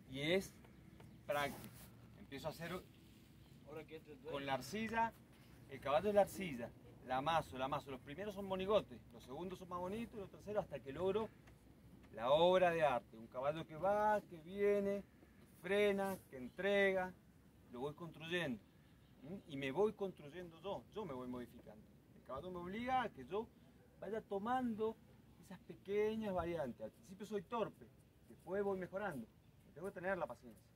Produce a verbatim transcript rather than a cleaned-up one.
y es práctico. Empiezo a hacer con la arcilla, el caballo es la arcilla, la amaso, la amaso. Los primeros son monigotes, los segundos son más bonitos y los terceros hasta que logro la obra de arte. Un caballo que va, que viene, que frena, que entrega, lo voy construyendo. ¿Mm? Y me voy construyendo yo, yo me voy modificando. El caballo me obliga a que yo vaya tomando esas pequeñas variantes. Al principio soy torpe, después voy mejorando. Tengo que tener la paciencia.